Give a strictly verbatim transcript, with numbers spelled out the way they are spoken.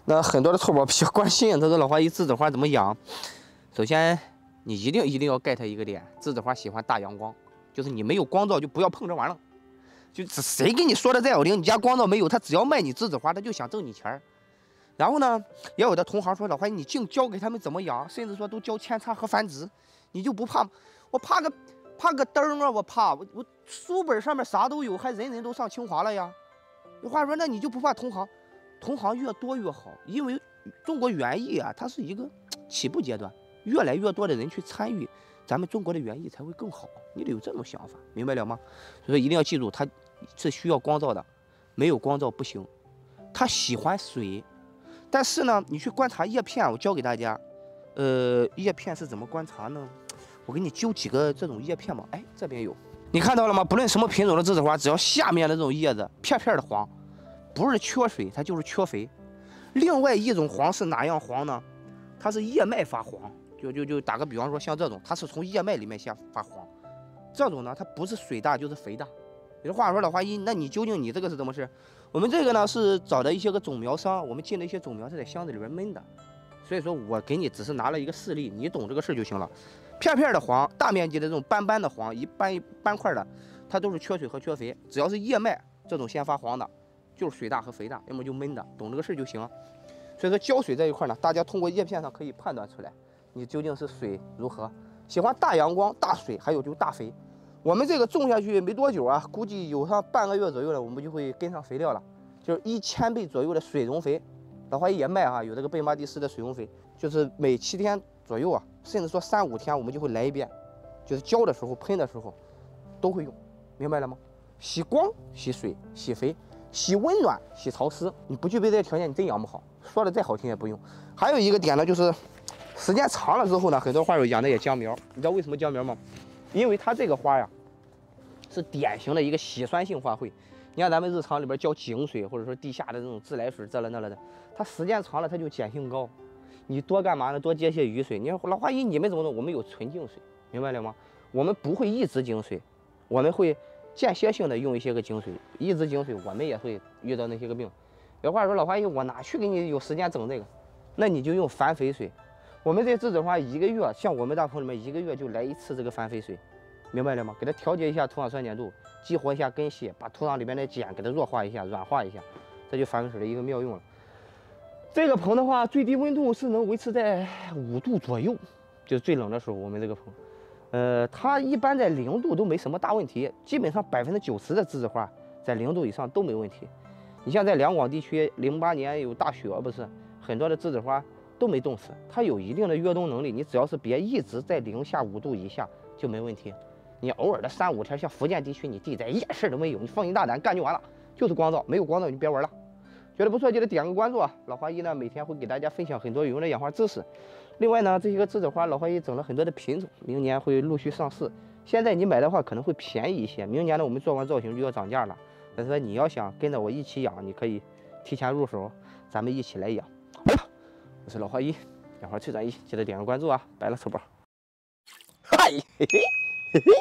那很多的臭宝比较关心，他说老花姨栀子花怎么养？首先，你一定一定要 get 一个点，栀子花喜欢大阳光，就是你没有光照就不要碰这玩意儿。就谁跟你说的再好听，你家光照没有，他只要卖你栀子花，他就想挣你钱儿。然后呢，也有的同行说老花姨你净教给他们怎么养，甚至说都教扦插和繁殖，你就不怕？我怕个怕个灯啊！我怕我我书本上面啥都有，还人人都上清华了呀。有话说，那你就不怕同行？同行越多越好，因为中国园艺啊，它是一个起步阶段，越来越多的人去参与，咱们中国的园艺才会更好。你得有这种想法，明白了吗？所以一定要记住，它是需要光照的，没有光照不行。它喜欢水，但是呢，你去观察叶片，我教给大家，呃，叶片是怎么观察呢？我给你揪几个这种叶片嘛，哎，这边有，你看到了吗？不论什么品种的栀子花，只要下面的这种叶子片片的黄，不是缺水，它就是缺肥。另外一种黄是哪样黄呢？它是叶脉发黄，就就就打个比方说，像这种，它是从叶脉里面先发黄。这种呢，它不是水大就是肥大。有的话说老花姨，那你究竟你这个是怎么事？我们这个呢是找的一些个种苗商，我们进了一些种苗是在箱子里边闷的，所以说我给你只是拿了一个示例，你懂这个事就行了。片片的黄，大面积的这种斑斑的黄，一斑一斑块的，它都是缺水和缺肥。只要是叶脉这种先发黄的，就是水大和肥大，要么就闷的，懂这个事就行。所以说浇水这一块呢，大家通过叶片上可以判断出来，你究竟是水如何。喜欢大阳光、大水，还有就大肥。我们这个种下去没多久啊，估计有上半个月左右了，我们就会跟上肥料了，就是一千倍左右的水溶肥。老花姨也卖啊，有这个贝玛蒂斯的水溶肥，就是每七天左右啊，甚至说三五天，我们就会来一遍，就是浇的时候、喷的时候都会用，明白了吗？喜光、喜水、喜肥、喜温暖、喜潮湿，你不具备这些条件，你真养不好。说的再好听也不用。还有一个点呢，就是时间长了之后呢，很多花友养的也僵苗，你知道为什么僵苗吗？因为它这个花呀，是典型的一个喜酸性花卉。你看咱们日常里边浇井水，或者说地下的这种自来水，这了那了的，它时间长了它就碱性高。你多干嘛呢？多接些雨水。你说老花姨你们怎么弄？我们有纯净水，明白了吗？我们不会一直井水，我们会间歇性的用一些个井水。一直井水，我们也会遇到那些个病。有话说老花姨，我哪去给你有时间整这个？那你就用反肥水。我们这栀子花一个月，像我们大棚里面一个月就来一次这个反肥水，明白了吗？给它调节一下土壤酸碱度，激活一下根系，把土壤里面的碱给它弱化一下、软化一下，这就反肥水的一个妙用了。这个棚的话，最低温度是能维持在五度左右，就是最冷的时候。我们这个棚，呃，它一般在零度都没什么大问题，基本上百分之九十的栀子花在零度以上都没问题。你像在两广地区，零八年有大雪，不是很多的栀子花都没冻死，它有一定的越冬能力。你只要是别一直在零下五度以下就没问题。你偶尔的三五天，像福建地区，你地栽一点事都没有，你放心大胆干就完了。就是光照，没有光照你就别玩了。觉得不错，记得点个关注啊！老花姨呢每天会给大家分享很多有用的养花知识。另外呢，这些个栀子花，老花姨整了很多的品种，明年会陆续上市。现在你买的话可能会便宜一些，明年呢我们做完造型就要涨价了。但是说你要想跟着我一起养，你可以提前入手，咱们一起来养。好了，我是老花姨，养花最专一，记得点个关注啊！拜了，臭宝。嗨，嘿嘿嘿嘿。